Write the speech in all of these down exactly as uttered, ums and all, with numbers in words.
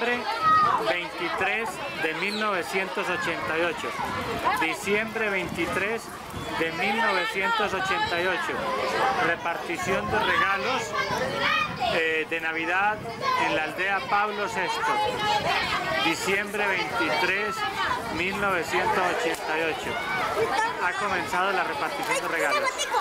diciembre veintitrés de mil novecientos ochenta y ocho. Diciembre veintitrés de mil novecientos ochenta y ocho. Repartición de regalos eh, de Navidad en la aldea Pablo sexto. Diciembre veintitrés de mil novecientos ochenta y ocho. Ha comenzado la repartición de regalos.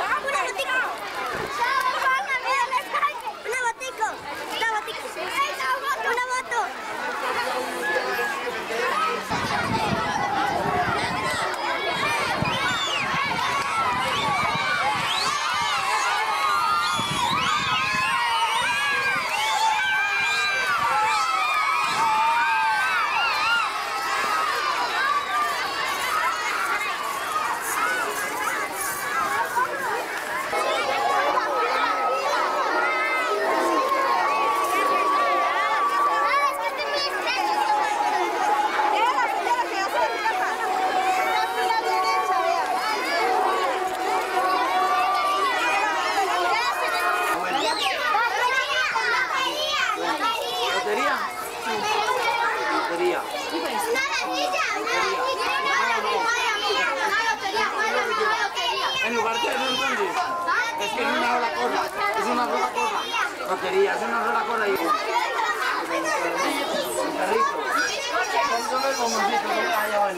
En lugar de eso, entonces, es que es una sola cosa, es una sola cosa. Lotería, es una sola cosa y un carrito. Son solo el bomboncito, no vaya bueno.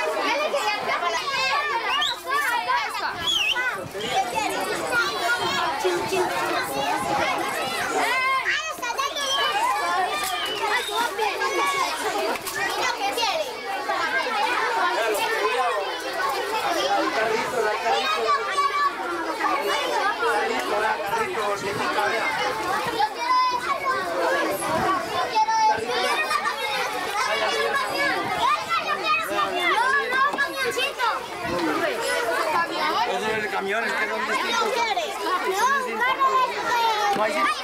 Ese es el camión, es que son distintos. No hay sitio.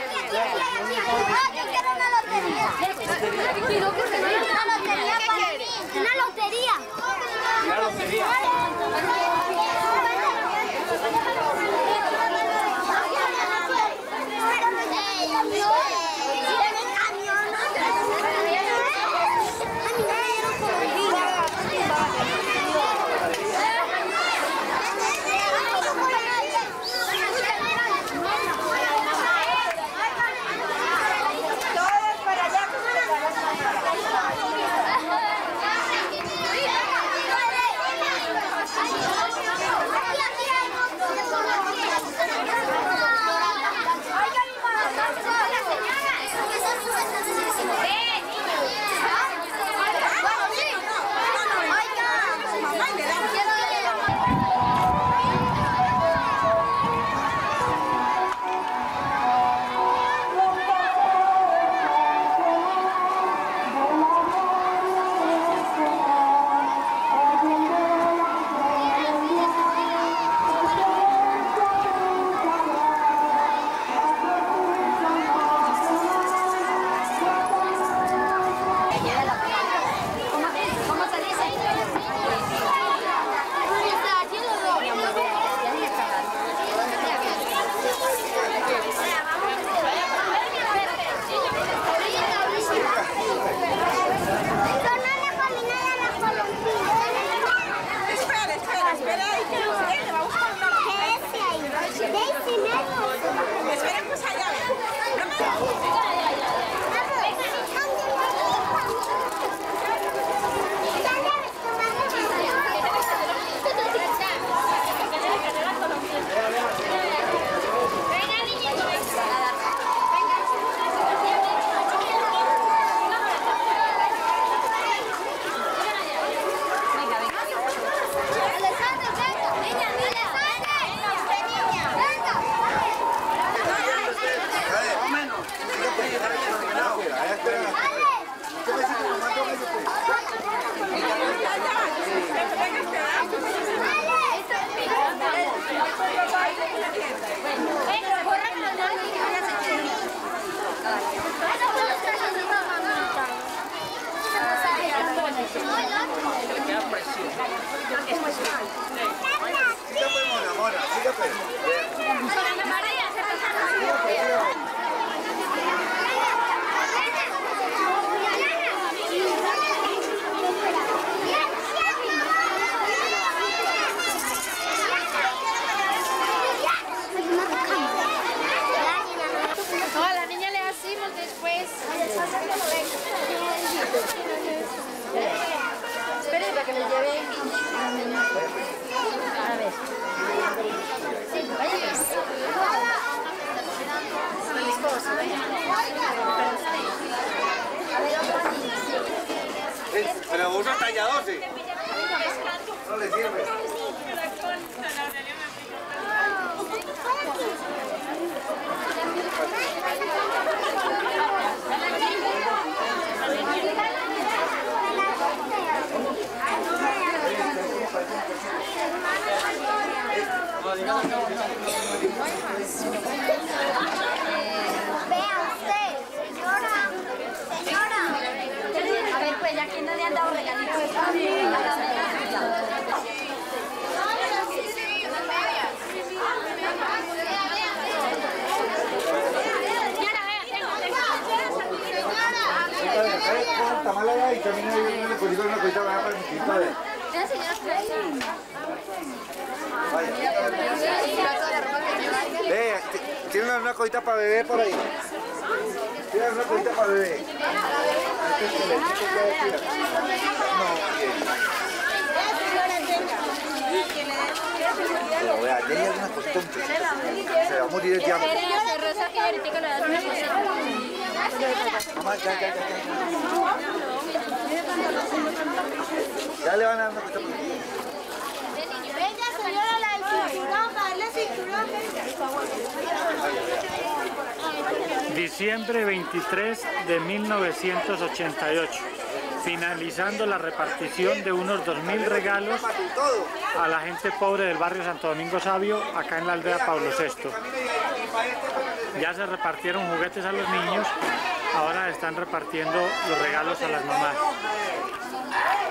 Una lotería. Una lotería. No, no, no. Vea usted, señora, señora. A ver, pues, ¿ya quién no le han dado regalitos? Tamal allá y camina ahí una cosita, una cosita para para mi padre. Vea, señora, Ve, tiene una, una cosita para beber por ahí. Tiene una cosita para beber. No, vea, ya hay alguna cosita, se va a morir el diablo. Rosa, que ahorita le das una cosita. Mamá, ya, ya, ya, ya. Ya le van a dar una cosita por ahí. Venga, señora, la del cinturón, dale cinturón, Diciembre veintitrés de mil novecientos ochenta y ocho, finalizando la repartición de unos dos mil regalos a la gente pobre del barrio Santo Domingo Sabio, acá en la aldea Pablo sexto. Ya se repartieron juguetes a los niños, ahora están repartiendo los regalos a las mamás.